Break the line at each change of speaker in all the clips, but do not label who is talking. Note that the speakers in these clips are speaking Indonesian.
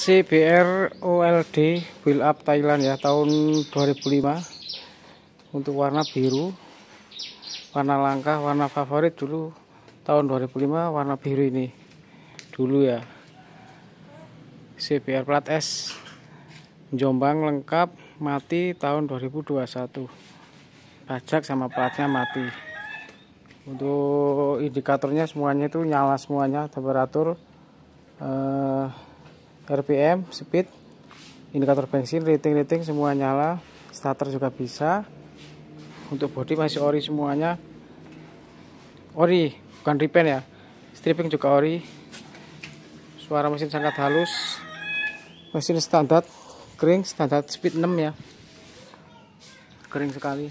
CBR OLD Build Up Thailand ya, tahun 2005. Untuk warna biru, warna langka, warna favorit dulu tahun 2005 warna biru ini dulu ya. CBR plat S Jombang lengkap, mati tahun 2021. Pajak sama platnya mati. Untuk indikatornya semuanya itu nyala semuanya, temperatur, RPM, speed, indikator bensin, rating semua nyala. Starter juga bisa. Untuk bodi masih ori semuanya. Ori, bukan repaint ya. Stripping juga ori. Suara mesin sangat halus. Mesin standar kering, standar speed 6 ya. Kering sekali.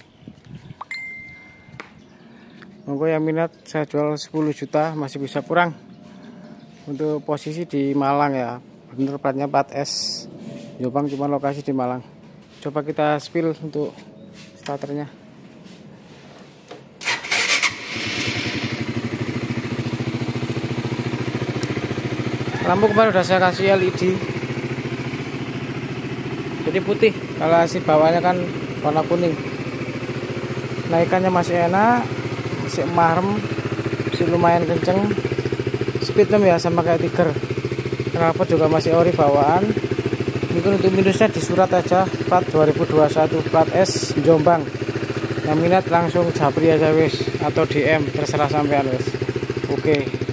Monggo yang minat saya jual 10 juta, masih bisa kurang. Untuk posisi di Malang ya. Bener platnya plat S Jombang, cuma lokasi di Malang. Coba kita spill untuk starternya. Lampu kemarin udah saya kasih LED, jadi putih. Kalau si bawahnya kan warna kuning. Naikannya masih enak, masih marem, masih lumayan kenceng. Speed 6 ya, sama kayak Tiger. Knalpot juga masih ori bawaan. Mungkin untuk minusnya di surat aja, plat 2021 plat S Jombang. Yang minat langsung japri aja wis, atau DM, terserah sampean wis. Oke.